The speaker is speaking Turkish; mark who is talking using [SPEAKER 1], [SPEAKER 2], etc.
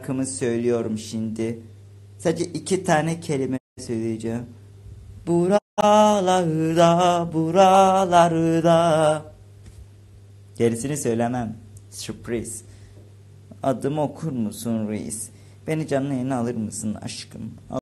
[SPEAKER 1] şarkımı söylüyorum şimdi. Sadece 2 tane kelime söyleyeceğim. Buralarda, buralarda. Gerisini söylemem. Sürpriz. Adımı okur musun reis? Beni canlı yayına alır mısın aşkım?